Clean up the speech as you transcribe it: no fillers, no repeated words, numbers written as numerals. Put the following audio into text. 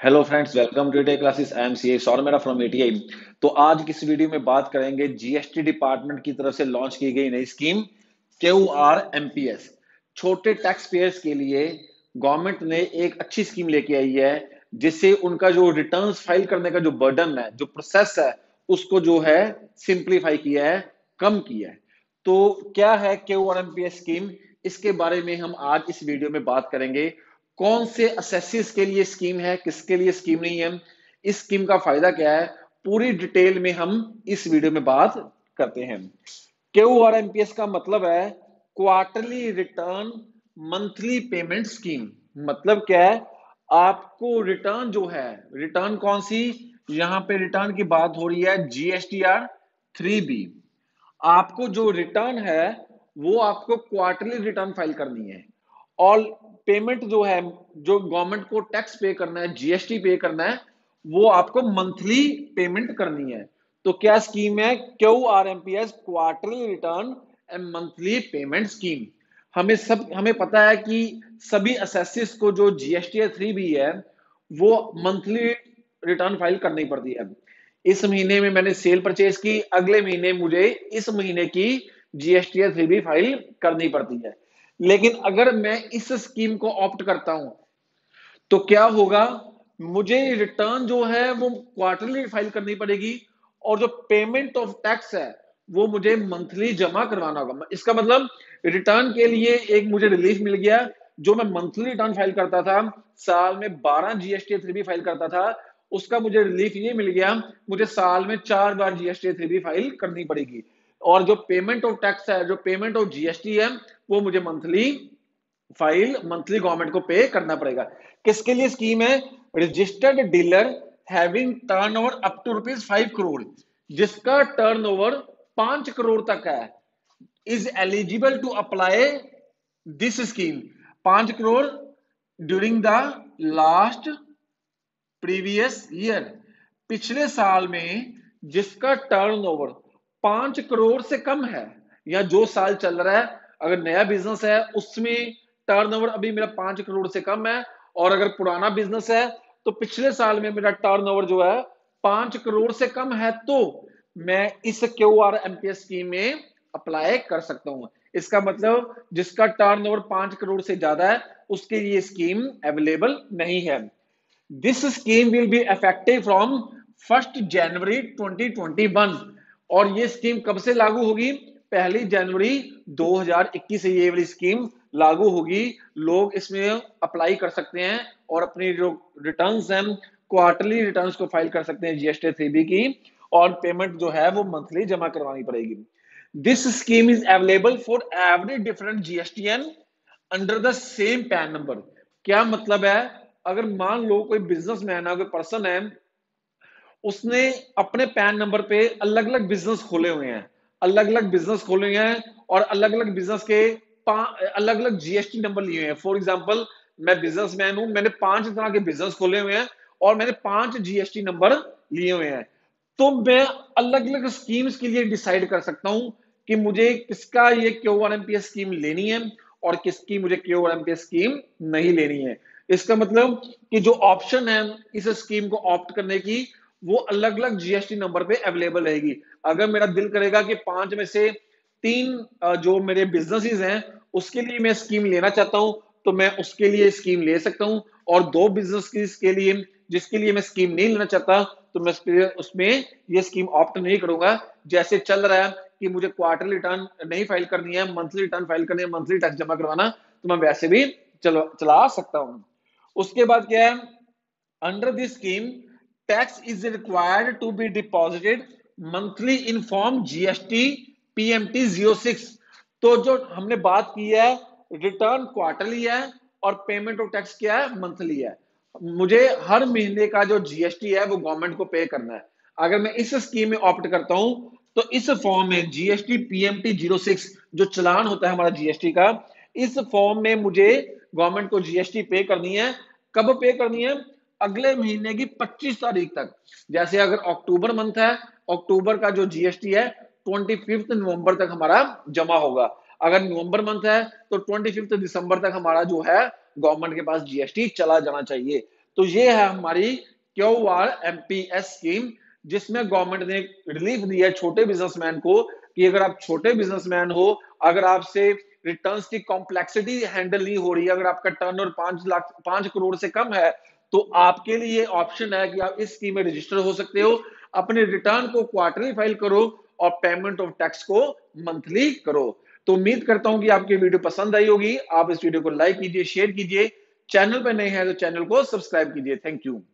Hello friends, welcome to day classes. I am C सौरमेरा from ATI. तो आज की इस वीडियो में बात करेंगे जीएसटी डिपार्टमेंट की तरफ से लॉन्च की गई नई स्कीम क्यूआर एमपीएस। छोटे टैक्स पेयर्स के लिए गवर्नमेंट ने एक अच्छी स्कीम लेके आई है, जिससे उनका जो रिटर्न्स फाइल करने का जो बर्डन है, जो प्रोसेस है, उसको जो है सिंप्लीफाई किया है, कम किया है। तो क्या है क्यूआर एमपीएस स्कीम, इसके बारे में हम आज इस वीडियो में बात करेंगे। कौन से असेसिस के लिए स्कीम है, किसके लिए स्कीम नहीं है, इस स्कीम का फायदा क्या है, पूरी डिटेल में हम इस वीडियो में बात करते हैं। क्यूआरएमपीएस का मतलब है quarterly return monthly payment scheme. मतलब क्या है, आपको रिटर्न जो है, रिटर्न कौन सी, यहां पे रिटर्न की बात हो रही है जीएसटीआर 3B। आपको जो रिटर्न है वो आपको क्वार्टरली रिटर्न फाइल करनी है। और पेमेंट जो है, जो गवर्नमेंट को टैक्स पे करना है, जीएसटी पे करना है, वो आपको मंथली पेमेंट करनी है। तो क्या स्कीम है? QRMPS, quarterly return and monthly payment scheme. हमें पता है कि सभी असेसिस को जो जीएसटी 3B है, वो मंथली रिटर्न फाइल करनी पड़ती है। इस महीने में मैंने सेल परचेज की, अगले महीने मुझे इस महीने की जीएसटी 3B फाइल करनी पड़ती है। लेकिन अगर मैं इस स्कीम को ऑप्ट करता हूं तो क्या होगा, मुझे रिटर्न जो है वो क्वार्टरली फाइल करनी पड़ेगी, और जो पेमेंट ऑफ टैक्स है वो मुझे मंथली जमा करवाना होगा। इसका मतलब रिटर्न के लिए एक मुझे रिलीफ मिल गया। जो मैं मंथली रिटर्न फाइल करता था, साल में 12 जीएसटी 3B फाइल करता था, उसका मुझे रिलीफ ये मिल गया, मुझे साल में 4 बार जीएसटी 3B फाइल करनी पड़ेगी। और जो पेमेंट ऑफ टैक्स है, जो पेमेंट ऑफ जीएसटी है, वो मुझे मंथली गवर्नमेंट को पे करना पड़ेगा। किसके लिए स्कीम है? Registered dealer having turnover up to ₹5 crore, जिसका टर्नओवर 5 करोड़ तक है, is eligible to apply this scheme. 5 crore during the last previous year, पिछले साल में जिसका टर्नओवर 5 करोड़ से कम है, या जो साल चल रहा है, अगर नया बिजनेस है उसमें टर्नओवर अभी मेरा 5 करोड़ से कम है, और अगर पुराना बिजनेस है तो पिछले साल में मेरा टर्नओवर जो है 5 करोड़ से कम है, तो मैं इस क्यूआरएमपीएस स्कीम में अप्लाई कर सकता हूं। इसका मतलब जिसका टर्नओवर 5 करोड़ से ज्यादा है, उसके लिए स्कीम अवेलेबल नहीं है। This scheme will be effective from 1 January 2021। और ये स्कीम कब से लागू होगी? 1 जनवरी 2021 से ये वाली स्कीम लागू होगी। लोग इसमें अप्लाई कर सकते हैं और अपनी जो रिटर्न्स हैं, क्वार्टरली रिटर्न्स को फाइल कर सकते हैं जीएसटी 3B की, और पेमेंट जो है वो मंथली जमा करवानी पड़ेगी। This scheme is available for every different GSTN under the same PAN number. क्या मतलब है? अगर मान लो कोई बिजनेसमैन है, कोई पर्सन है, उसने अपने पैन नंबर पे अलग अलग बिजनेस खोले हुए हैं, और अलग अलग बिजनेस के अलग अलग जीएसटी नंबर लिए हुए हैं। फॉर एग्जांपल, मैं बिजनेसमैन हूं, मैंने 5 तरह के बिजनेस खोले हुए हैं, और मैंने 5 जीएसटी नंबर लिए हुए हैं। तो मैं अलग अलग स्कीम्स के लिए डिसाइड कर सकता हूं कि मुझे किसका ये क्यूआरएमपीएस स्कीम लेनी है और किसकी मुझे क्यूआरएमपीएस स्कीम नहीं लेनी है। इसका मतलब कि जो ऑप्शन है इस स्कीम को ऑप्ट करने की, वो अलग अलग जीएसटी नंबर पे अवेलेबल रहेगी। अगर मेरा दिल करेगा कि 5 में से 3 जो मेरे बिजनेसेस हैं उसके लिए मैं स्कीम लेना चाहता हूं, तो मैं उसके लिए स्कीम ले सकता हूं। और 2 बिजनेस के लिए जिसके लिए मैं स्कीम नहीं लेना चाहता, तो मैं उसमें ये स्कीम ऑप्ट नहीं करूंगा। जैसे चल रहा है कि मुझे क्वार्टरली रिटर्न नहीं फाइल करनी है, मंथली रिटर्न फाइल करनी है, मंथली टैक्स जमा करवाना, तो मैं वैसे भी चला सकता हूं। उसके बाद क्या है? Under this scheme, tax is required to be deposited monthly in form GST PMT 06। तो जो हमने बात की है, रिटर्न क्वार्टरली है और पेमेंट ऑफ टैक्स क्या है? मंथली है। मुझे हर महीने का जो जीएसटी है वो गवर्नमेंट को पे करना है। अगर मैं इस स्कीम में ऑप्ट करता हूं, तो इस फॉर्म में जीएसटी पीएमटी 06 जो चलान होता है हमारा जीएसटी का, इस फॉर्म में मुझे गवर्नमेंट को जीएसटी पे करनी है। कब पे करनी है? अगले महीने की 25 तारीख तक। जैसे अगर अक्टूबर मंथ है, अक्टूबर का जो जीएसटी है 25 नवंबर तक हमारा जमा होगा। अगर नवंबर मंथ है तो 25 दिसंबर तक हमारा जो है गवर्नमेंट के पास जीएसटी चला जाना चाहिए। तो ये है हमारी QRMPS स्कीम, जिसमें गवर्नमेंट ने रिलीफ दिया है छोटे बिजनेसमैन को कि अगर आप छोटे बिजनेसमैन हो, अगर आपसे रिटर्न्स की कॉम्प्लेक्सिटी हैंडल नहीं हो रही है, अगर आपका टर्नओवर 5 करोड़ से कम है, तो आपके लिए ऑप्शन है कि आप इस स्कीम में रजिस्टर हो सकते हो। अपने रिटर्न को क्वार्टरली फाइल करो और पेमेंट ऑफ टैक्स को मंथली करो। तो उम्मीद करता हूं कि आपकी वीडियो पसंद आई होगी। आप इस वीडियो को लाइक कीजिए, शेयर कीजिए, चैनल पर नए हैं तो चैनल को सब्सक्राइब कीजिए। Thank you.